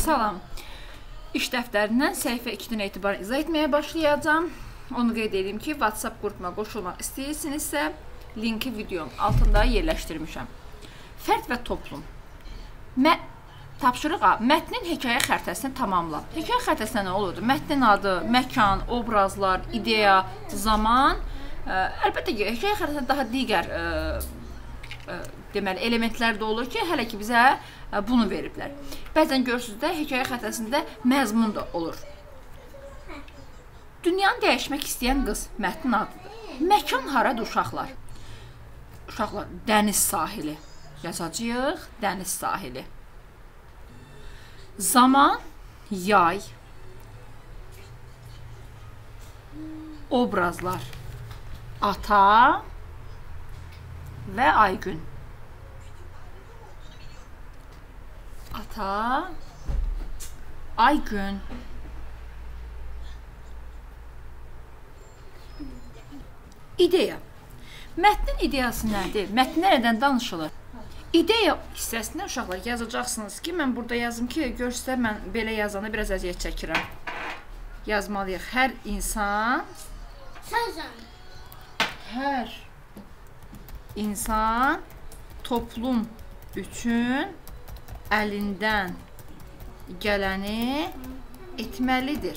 Salam. İş dəftərindən səhifə 2-dən etibarən izah etməyə başlayacağım. Onu qeyd edeyim ki, WhatsApp qrupuma qoşulmaq istəyirsinizsə, linki videonun altında yerləşdirmişəm. Fərd və toplum. Tapşırıq A. Mətnin hekayə xəritəsini tamamla. Hekayə xəritəsində nə olurdu? Mətnin adı, məkan, obrazlar, ideya, zaman. Əlbəttə ki, hekayə xəritəsində daha digər deməli, elementlər də olur ki, hələ ki bizə bunu veriblər. Bəzən görürsünüz də, hekayə xəritəsində məzmun da olur. Dünyanı dəyişmək istəyən qız mətnin adıdır. Məkan haradır uşaqlar? Uşaqlar, dəniz sahili. Yazacağıq, dəniz sahili. Zaman, yay. Obrazlar, ata və Aygün. Ata, Aygün. İdeya. Mətnin ideyası nədir? Mətn nədən danışılır? İdeya hissəsində uşaqlar yazacaqsınız ki, mən burada yazım ki, görsünüzlər, mən belə yazanda biraz əziyyət çəkirəm. Yazmalıyıq. Hər insan toplum üçün əlindən gələni etməlidir.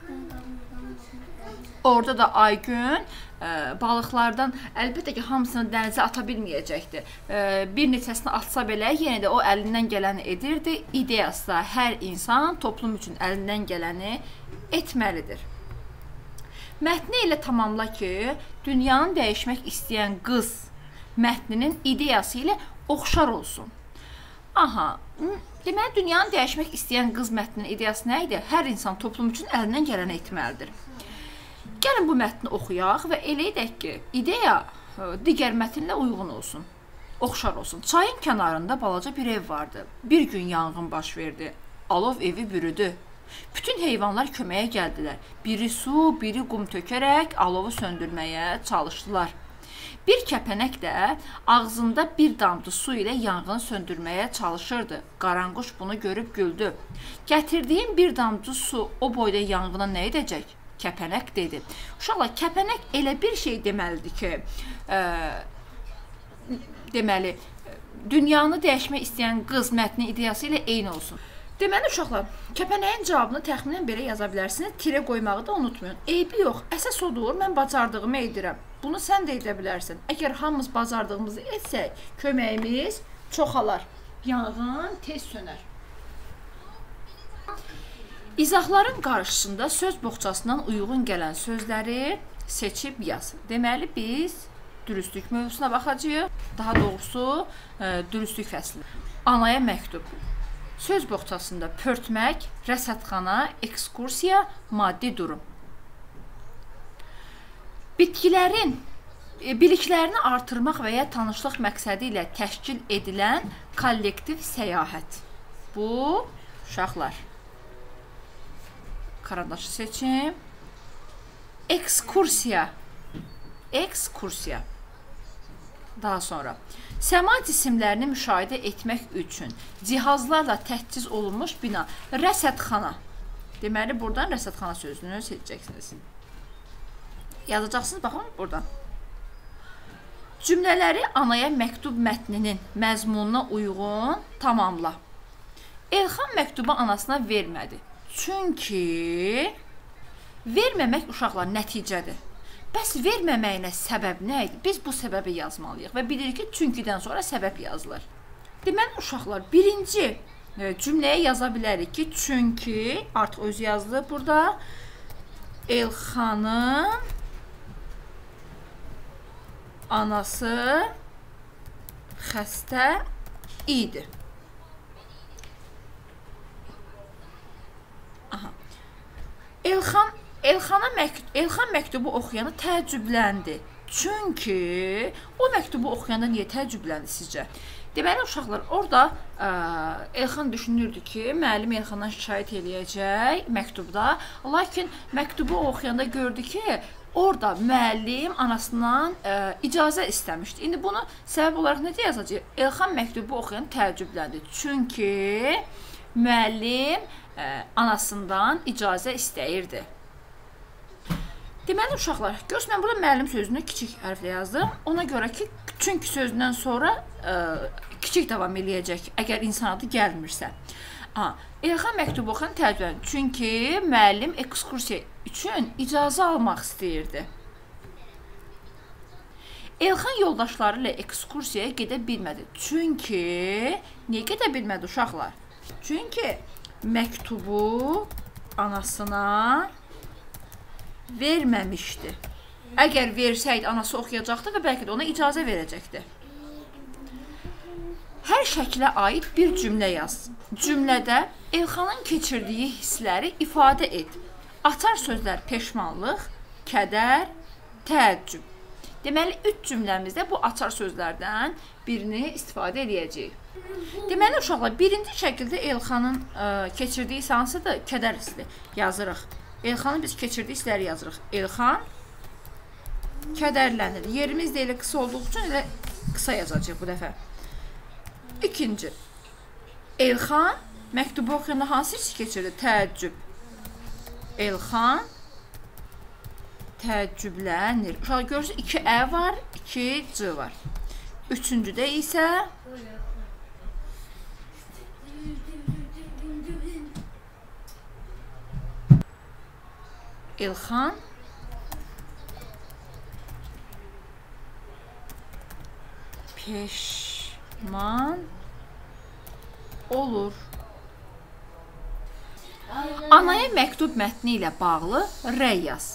Orada da Aygün balıqlardan əlbəttə ki, hamısını dənizə ata bilməyəcəkdir. Bir neçəsini atsa belə, yenə də o əlindən gələni edirdi. İdeyası da hər insan toplum üçün əlindən gələni etməlidir. Mətni ilə tamamla ki, dünyanı dəyişmək istəyən qız mətninin ideyası ilə oxşar olsun. Aha, deməli, dünyanı dəyişmək istəyən qız mətninin ideyası nə idi? Hər insan toplum üçün əlindən gələni etməlidir. Gəlin bu mətni oxuyaq və elə edək ki, ideya digər mətnlə uyğun olsun, oxşar olsun. Çayın kənarında balaca bir ev vardı. Bir gün yanğın baş verdi. Alov evi bürüdü. Bütün heyvanlar köməyə gəldilər. Biri su, biri qum tökərək alovu söndürməyə çalışdılar. Bir kəpənək də ağzında bir damcı su ilə yanğını söndürməyə çalışırdı. Qaranquş bunu görüb güldü. Gətirdiyim bir damcı su o boyda yanğına nə edəcək? Kəpənək dedi. Uşaqlar, kəpənək elə bir şey deməlidir ki, deməli, dünyanı dəyişmək istəyən qız mətni ideyası ilə eyni olsun. Deməli, uşaqlar, kəpənəyin cavabını təxminən belə yaza bilərsiniz. Tirə qoymağı da unutmayın. Eybi yox, əsas odur, mən bacardığımı edirəm. Bunu sən də edə bilərsən. Əgər hamımız bacardığımızı etsək, köməyimiz çoxalar. Yanğın tez sönər. İzahların qarşısında söz boğçasından uyğun gələn sözləri seçib yaz. Deməli, biz dürüstlük mövzusuna baxacağıq. Daha doğrusu, dürüstlük fəsli. Anaya məktub. Söz boğçasında pörtmək, rəsədxana, ekskursiya, maddi durum. Bitkilərin biliklərini artırmaq və ya tanışlıq məqsədi ilə təşkil edilən kollektiv səyahət. Bu, uşaqlar. Karandaşı seçim. Ekskursiya. Ekskursiya. Daha sonra. Səma cisimlərini müşahidə etmək üçün cihazlarla təchiz olunmuş bina. Rəsədxana. Deməli, buradan rəsədxana sözünü seçəcəksiniz. Yazacaqsınız, baxın, buradan. Cümlələri anaya məktub mətninin məzmununa uyğun tamamla. Elxan məktubu anasına vermədi. Çünki verməmək uşaqlar nəticədir. Bəs verməməyinə səbəb nə idi? Biz bu səbəbi yazmalıyıq və bilirik ki, çünkidən sonra səbəb yazılır. Deməli, uşaqlar, birinci cümləyə yaza bilərik ki, çünki, artıq özü yazdı burada, Elxanın anası xəstə idi. Elxan məktubu oxuyana təəccübləndi. Çünki o məktubu oxuyanda niyə təəccübləndi sizcə? Deməli, uşaqlar, orada Elxan düşünürdü ki, müəllim Elxandan şikayət eləyəcək məktubda. Lakin məktubu oxuyanda gördü ki, orada müəllim anasından icazə istəmişdi. İndi bunu səbəb olaraq necə yazacaq? Elxan məktubu oxuyan təəccübləndi. Çünki müəllim anasından icazə istəyirdi. Deməli, uşaqlar, görürsünüz, mən burada müəllim sözünü kiçik hərflə yazdım. Ona görə ki, çünki sözündən sonra kiçik davam eləyəcək, əgər insan adı gəlmirsə. Elxan məktubu oxuyan təəccüblənir. Çünki müəllim ekskursiya üçün icazə almaq istəyirdi. Elxan yoldaşları ilə ekskursiyaya gedə bilmədi. Çünki, niyə gedə bilmədi uşaqlar? Çünki məktubu anasına verməmişdi. Əgər versəydi, anası oxuyacaqdı və bəlkə də ona icazə verəcəkdi. Hər şəklə aid bir cümlə yaz. Cümlədə Elxanın keçirdiyi hissləri ifadə et. Açar sözlər peşmanlıq, kədər, təəccüb. Deməli, 3 cümləmizdə bu açar sözlərdən birini istifadə edəcəyik. Deməli, uşaqlar, birinci şəkildə Elxanın keçirdiyi hansıdır? Kədər hissi yazırıq. Elxanın biz keçirdiyi hissləri yazırıq. Elxan kədərlənir. Yerimiz də elə qısa olduğu üçün elə qısa yazacaq bu dəfə. İkinci, Elxan məktubu oxuyanda hansı hissi keçirdi? Təəccüb. Elxan təəccüblənir. Uşaqlar, görürsünüz, 2 ə var, 2 c var. Üçüncüdə isə Elxan peşman olur. Anaya məktub mətni ilə bağlı rəy yaz.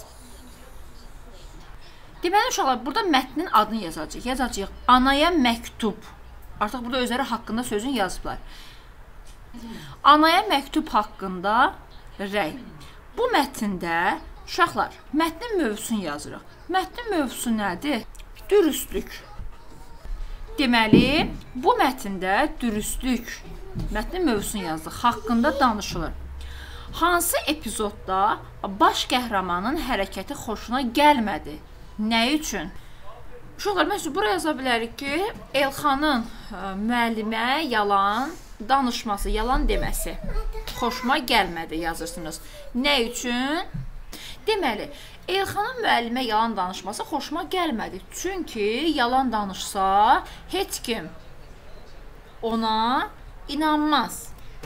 Deməli, uşaqlar, burada mətnin adını yazacaq. Yazacaq anaya məktub. Artıq burada özləri haqqında sözün yazıblar. Anaya məktub haqqında rəy. Bu mətndə, uşaqlar, mətnin mövzusunu yazırıq. Mətnin mövzusu nədir? Dürüstlük. Deməli, bu mətndə dürüstlük mətnin mövzusunu yazdıq. Haqqında danışılır. Hansı epizodda baş qəhrəmanın hərəkəti xoşuna gəlmədi? Nə üçün? Uşaqlar, məsələn, buraya yaza bilərik ki, Elxanın müəllimə yalan danışması, yalan deməsi xoşuma gəlmədi yazırsınız. Nə üçün? Deməli, Elxanın müəllimə yalan danışması xoşuma gəlmədi. Çünki yalan danışsa, heç kim ona inanmaz.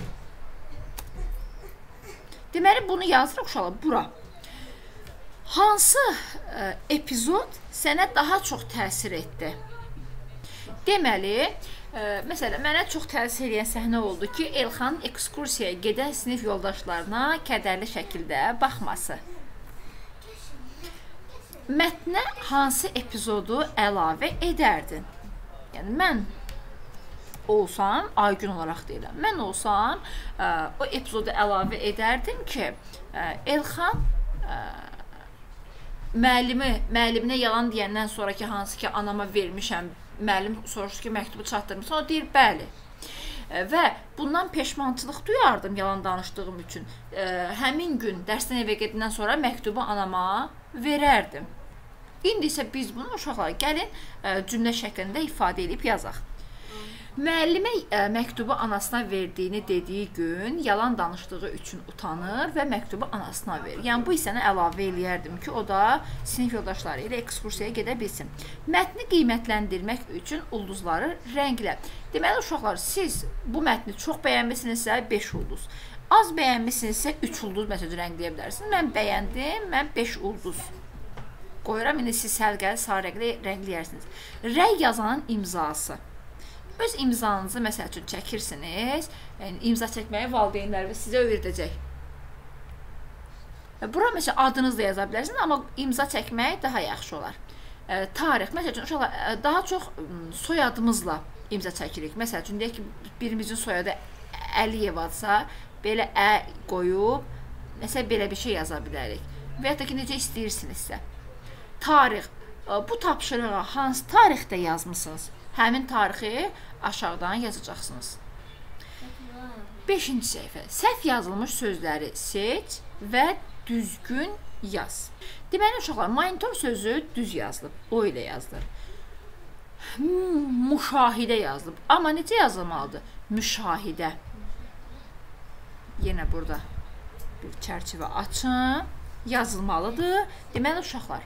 Deməli, bunu yazırıq uşaqlar, bura. Hansı epizod sənə daha çox təsir etdi? Deməli, məsələn, mənə çox təsir edən səhnə oldu ki, Elxanın ekskursiyaya gedən sinif yoldaşlarına kədərli şəkildə baxması. Mətnə hansı epizodu əlavə edərdin? Yəni, mən olsam, Aygün olaraq deyirəm, mən olsam, o epizodu əlavə edərdim ki, Elxan müəlliminə yalan deyəndən sonra ki, hansı ki, anama vermişəm, müəllim soruşur ki, məktubu çatdırmışsan, o deyir, bəli. Və bundan peşmançılıq duyardım yalan danışdığım üçün. Həmin gün dərsdən evə gedəndən sonra məktubu anama verərdim. İndi isə biz bunu uşaqlar gəlin cümlə şəklində ifadə edib yazaq. Müəllimə məktubu anasına verdiyini dediyi gün yalan danışdığı üçün utanır və məktubu anasına verir. Yəni, bu hissəni əlavə eləyərdim ki, o da sinif yoldaşları ilə ekskursiyaya gedə bilsin. Mətni qiymətləndirmək üçün ulduzları rənglə. Deməli, uşaqlar, siz bu mətni çox bəyənmişsinizsə 5 ulduz. Az bəyənmişsinizsə 3 ulduz məsələn rəngləyə bilərsiniz. Mən bəyəndim, mən 5 ulduz qoyuram. İndi siz səlqəli sarı rənglə rəngləyərsiniz. Rəy yazanın imzası. Öz imzanızı məsəl üçün çəkirsiniz, yəni imza çəkməyi valideynləriniz sizə öyrədəcək. Bura məsələn adınızı da yaza bilərsiniz, amma imza çəkmək daha yaxşı olar. Tarix, məsəl üçün uşaqlar, daha çox soyadımızla imza çəkirik. Məsəl üçün deyək ki, birimizin soyadı Əliyevadsa, belə ə qoyub, məsələn belə bir şey yaza bilərik. Və ya da ki, necə istəyirsinizsə. Tarix, bu tapşırığa hansı tarixdə yazmısınız? Həmin tarixi aşağıdan yazacaqsınız. 5-ci səhifə. Səhv yazılmış sözləri seç və düzgün yaz. Deməli, uşaqlar, monitor sözü düz yazılıb. O ilə yazılır. Müşahidə yazılıb. Amma necə yazılmalıdır? Müşahidə. yenə burada bir çərçivə açın. Yazılmalıdır. Deməli, uşaqlar,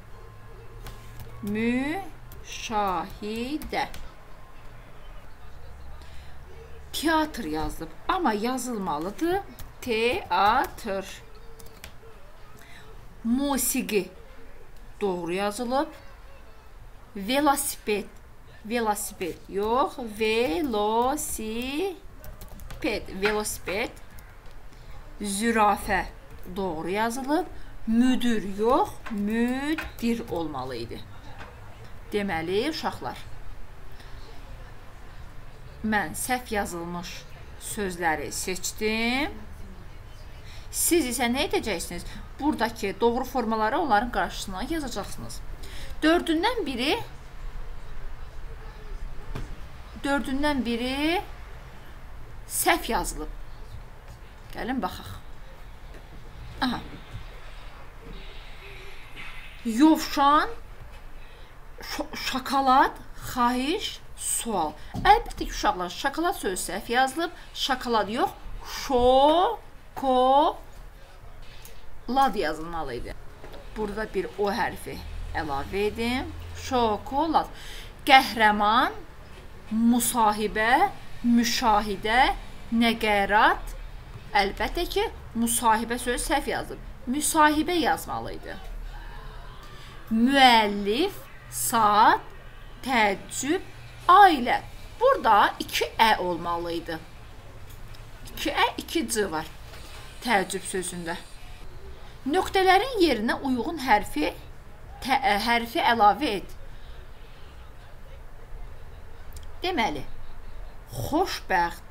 müşahidə. Teatr yazılıb, amma yazılmalıdır teatr. Musiqi doğru yazılıb. Velosiped, velosiped yox, velosiped. Zürafə doğru yazılıb. Müdür yox, müdir olmalıydı. Deməli, uşaqlar, mən səhv yazılmış sözləri seçdim. Siz isə nə edəcəksiniz? Buradakı doğru formaları onların qarşısına yazacaqsınız. Dördündən biri səhv yazılıb. Gəlin, baxaq. Aha. Yovşan, şokolad, xahiş, sual. Əlbəttə ki, uşaqlar, şokolad sözü səhv yazılıb. Şokolad yox, şokolad yazılmalıydı. Burada bir o hərfi əlavə edim. Şokolad. Qəhrəman, müsahibə, müşahidə, nəqərat. Əlbəttə ki, müsahibə sözü səhv yazılıb. Müsahibə yazmalıydı. Müəllif, saat, təəccüb, ailə. Burada 2ə olmalıydı. 2ə, 2c var təəccüb sözündə. Nöqtələrin yerinə uyğun hərfi əlavə et. Deməli, xoşbəxt,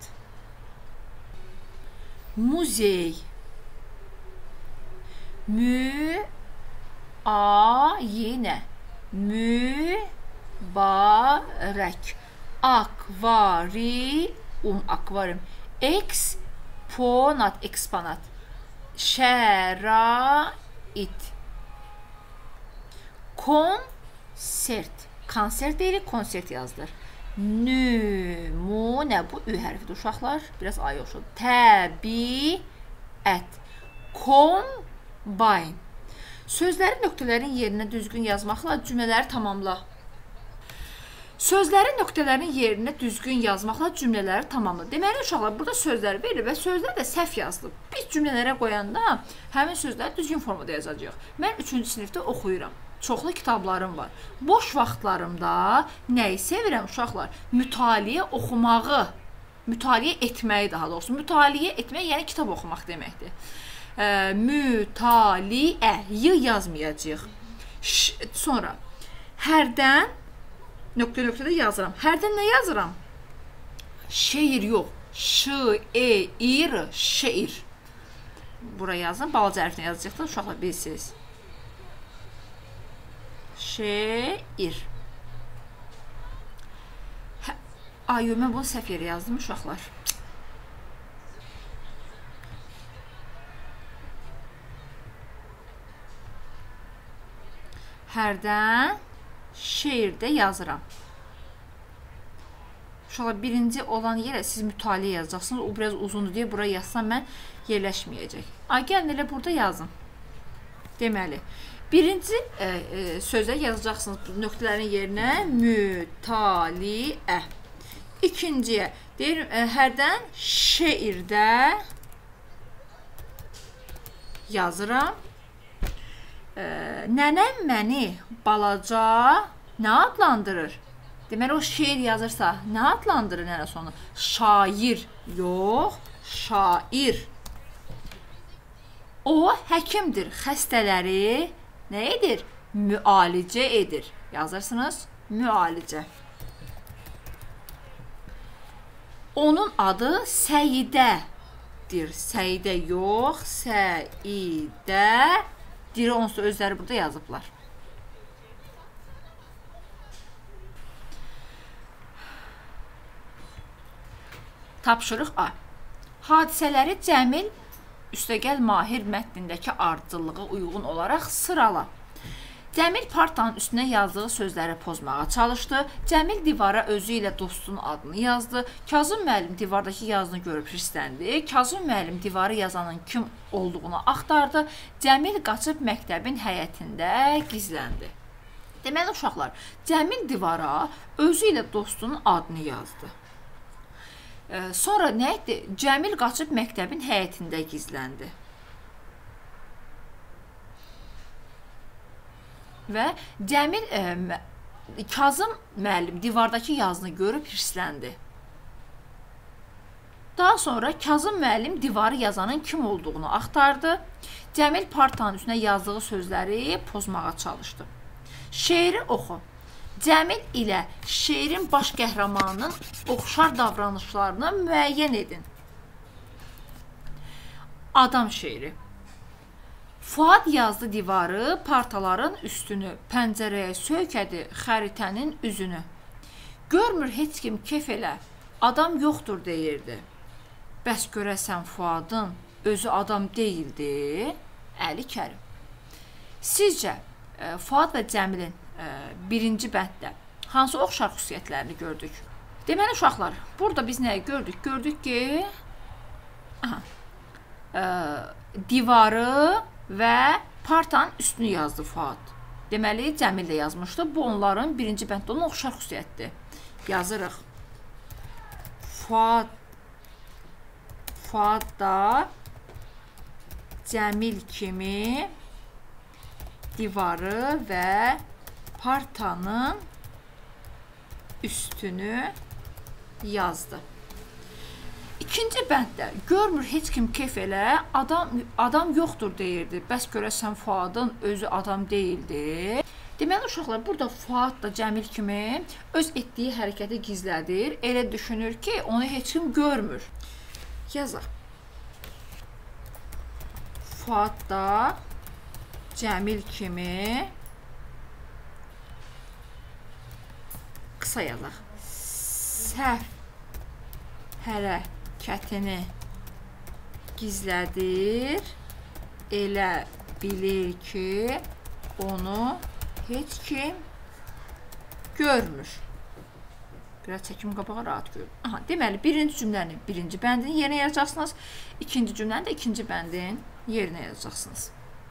muzey, müayinə, mübarək, akvarium, eksponat, şərait, konsert deyirik, konsert yazılır. Nümunə, bu ü hərfidir uşaqlar, biraz ay oxşudur. Təbiət, kombayn. Sözləri nöqtələrin yerinə düzgün yazmaqla cümlələri tamamla. Sözləri nöqtələrin yerinə düzgün yazmaqla cümlələri tamamla. Deməli, uşaqlar, burada sözlər verilir və sözlər də səhv yazılıb. Biz cümlələrə qoyanda həmin sözləri düzgün formada yazacağıq. Mən 3-cü sinifdə oxuyuram. Çoxlu kitablarım var. Boş vaxtlarımda nəyi sevirəm uşaqlar? Mütaliə oxumağı, mütaliə etməyi daha doğrusu. Mütaliə etmək, yəni kitab oxumaq deməkdir. Mütaliə yazmayacağıq. Sonra hərdən nöqtə-nöqtədə yazıram. Hərdən nə yazıram? Şeir yox. Şeir. Bura yazın. Balaca hərflə yazacaqda uşaqlar bilirsiniz. Şeir. Ay, mən bunu səhv yerə yazdım uşaqlar. Hərdən şeirdə yazıram. Uşaqlar, birinci olan yerə siz mütaliə yazacaqsınız. O biraz uzundur deyə bura yazsam mən yerləşməyəcək. Ay, gəlin elə burada yazın. Deməli, birinci sözə yazacaqsınız nöqtələrin yerinə mütaliə. İkinciyə deyir, hərdən şeirdə yazıram. Nənəm məni balaca nə adlandırır? Deməli, o şeir yazırsa nə adlandırır nənə sonu? Şair yox, şair. O həkimdir, xəstələri nə edir? Müalicə edir. Yazırsınız, müalicə. Onun adı Səidədir. Səidə yox, Səidədir. Onsuz da özləri burada yazıblar. Tapşırıq A. Hadisələri Cəmil üstəgəl Mahir mətnindəki ardıcıllığa uyğun olaraq sırala. Cəmil partanın üstünə yazdığı sözləri pozmağa çalışdı. Cəmil divara özü ilə dostunun adını yazdı. Kazım müəllim divardakı yazını görüb hirsləndi. Kazım müəllim divarı yazanın kim olduğunu axtardı. Cəmil qaçıb məktəbin həyətində gizləndi. Deməli uşaqlar, Cəmil divara özü ilə dostunun adını yazdı. Sonra nə etdi? Cəmil qaçıb məktəbin həyətində gizləndi. Və Cəmil Kazım müəllim divardakı yazını görüb hirsləndi. Daha sonra Kazım müəllim divarı yazanın kim olduğunu axtardı. Cəmil partanın üstünə yazdığı sözləri pozmağa çalışdı. Şeiri oxu. Cəmil ilə şeirin baş qəhrəmanının oxşar davranışlarını müəyyən edin. Adam şeiri. Fuad yazdı divarı, partaların üstünü, pəncərəyə söykədi xəritənin üzünü. Görmür heç kim kef elə, adam yoxdur deyirdi. Bəs görəsən Fuadın özü adam deyildi. Əli Kərim. Sizcə, Fuad və Cəmilin birinci bənddə hansı oxşar xüsusiyyətlərini gördük? Deməli uşaqlar, burada biz nəyi gördük? Gördük ki, divarı və partanın üstünü yazdı Fuad. Deməli, Cəmil də yazmışdı. Bu, onların birinci bənddə olan oxşar xüsusiyyətdir. Yazırıq. Fuad da Cəmil kimi divarı və partanın üstünü yazdı. İkinci bənddə görmür heç kim kef elə, adam yoxdur deyirdi. Bəs görəsən Fuadın özü adam deyildi. Deməli uşaqlar, burada Fuad da Cəmil kimi öz etdiyi hərəkəti gizlədir. Elə düşünür ki, onu heç kim görmür. Yazaq. Fuad da Cəmil kimi qısa yazaq. Səhv hərəkətini gizlədir. Elə bilir ki, onu heç kim görmür. Biraz çəkim qabağa rahat görün. Deməli, birinci cümlənin birinci bəndini yerinə yazacaqsınız. İkinci cümləni də ikinci bəndin yerinə yazacaqsınız.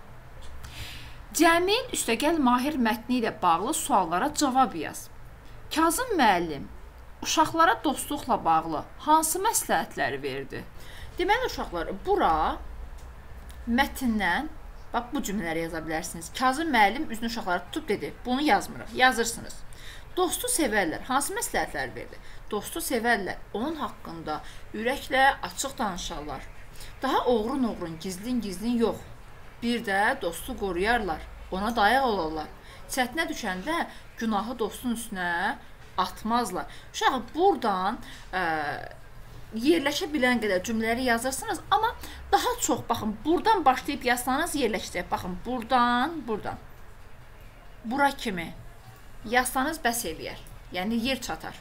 Cəmil üstəgəl Mahir mətni ilə bağlı suallara cavab yaz. Kazım müəllim uşaqlara dostluqla bağlı hansı məsləhətləri verdi? Deməli uşaqlar, bura mətndən bax bu cümlələri yaza bilərsiniz. Kazım müəllim üzünü uşaqlara tutub dedi. Bunu yazmırıq, yazırsınız. Dostu sevərlər. Hansı məsləhətlər verdi? Dostu sevərlər. Onun haqqında ürəklə açıq danışarlar. Daha oğrun-oğrun, gizlin-gizlin yox. Bir də dostu qoruyarlar. Ona dayaq olarlar. Çətinə düşəndə günahı dostun üstünə atmazlar. Uşaq, buradan yerləşə bilən qədər cümlələri yazırsınız, amma daha çox, baxın, buradan başlayıb yazsanız yerləşəcək. Baxın, buradan. Bura kimi yazsanız bəs eləyər. Yəni, yer çatar.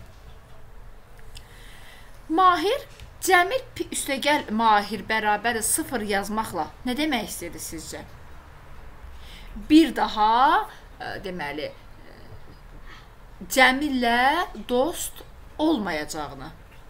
Mahir, Cəmil üstəgəl Mahir bərabər 0 yazmaqla nə demək istəyirdi sizcə? Bir daha, deməli, Cəmillə dost olmayacağını.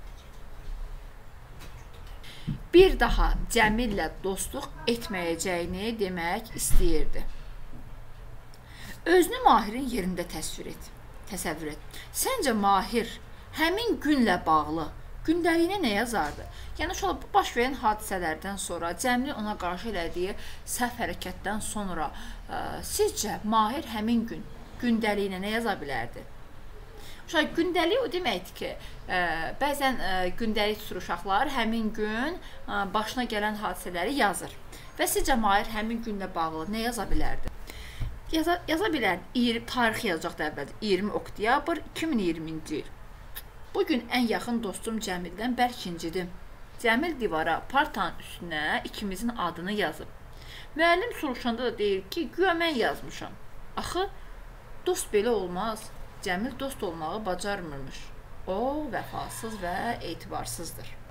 Bir daha Cəmillə dostluq etməyəcəyini demək istəyirdi. Özünü Mahirin yerində təsəvvür et. Səncə Mahir həmin günlə bağlı gündəliyinə nə yazardı? Yəni, bu baş verən hadisələrdən sonra, Cəmilin ona qarşı elədiyi səhv hərəkətdən sonra sizcə Mahir həmin gün gündəliyinə nə yaza bilərdi? Gündəlik o deməkdir ki, bəzən gündəlik tutur uşaqlar həmin gün başına gələn hadisələri yazır. Və sizcə Mahir həmin günlə bağlı nə yaza bilərdi? Yaza bilərdi, tarix yazacaqdı əvvəldə. 20 oktyabr 2020-ci il. Bugün ən yaxın dostum Cəmildən bərk incidim. Cəmil divara, partanın üstünə ikimizin adını yazıb. Müəllim soruşanda da deyir ki, güya mən yazmışam. Axı, dost belə olmaz. Cəmil dost olmağı bacarmırmış. O, vəfasız və etibarsızdır.